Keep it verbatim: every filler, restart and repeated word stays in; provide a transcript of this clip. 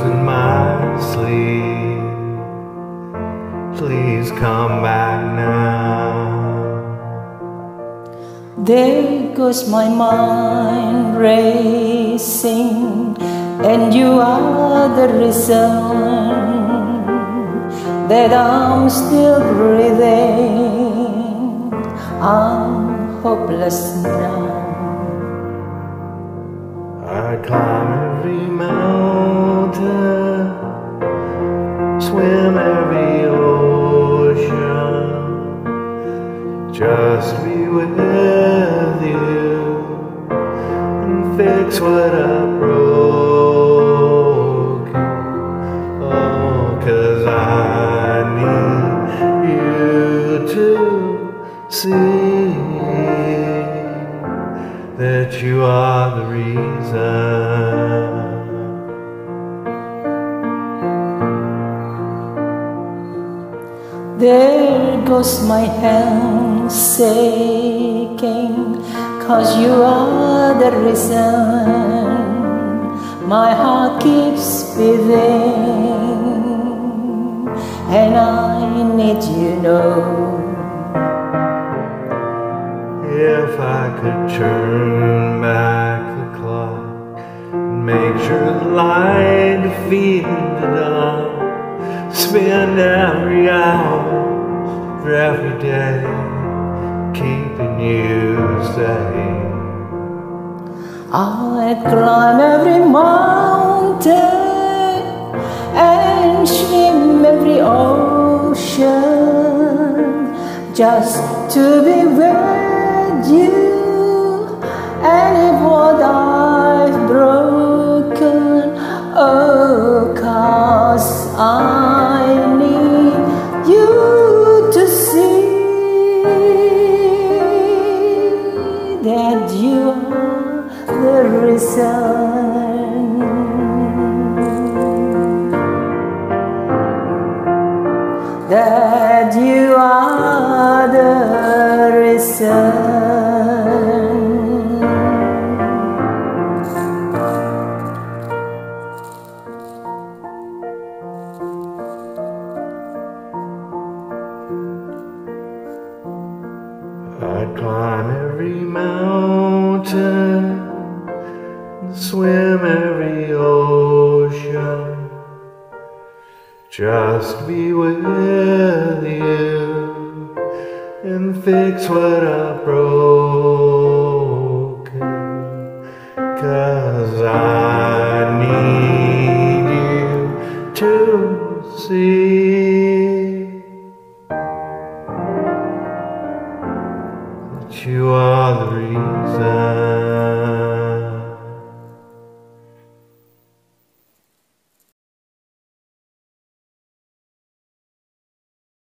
in my sleep. Please come back now. There goes my mind racing, and you are the reason that I'm still breathing. I'm hopeless now. I climb every mountain, swim every ocean, just be with you and fix what I've broken. Oh, 'cause I need you to see that you are the reason. There goes my hand shaking, 'cause you are the reason my heart keeps beating, and I need you know. If I could turn back the clock and make sure the light defeated the dawn, spend every hour of every day keeping you safe. I'd climb every mountain and swim every ocean just to be with you. And if what I've broken, oh, 'cause I need you to see that you are the reason, that you are the reason. I'd climb every mountain and swim every ocean, just be with you and fix what I've broken. 'Cause I need you to see that you are the reason.